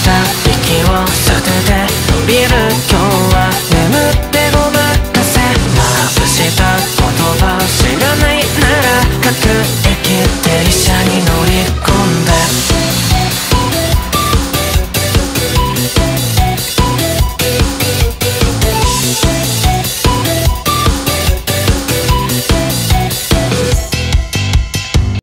た息を吸って伸びる今日は眠ってごまかせ。まぶした言葉知らないなら隠れ